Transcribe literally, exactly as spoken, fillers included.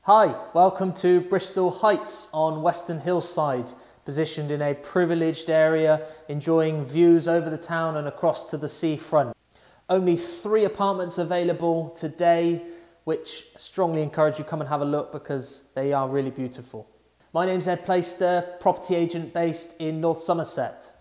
Hi, welcome to Bristol Heights on Western Hillside, positioned in a privileged area, enjoying views over the town and across to the seafront. Only three apartments available today, which I strongly encourage you to come and have a look because they are really beautiful. My name's David Plaister, property agent based in North Somerset.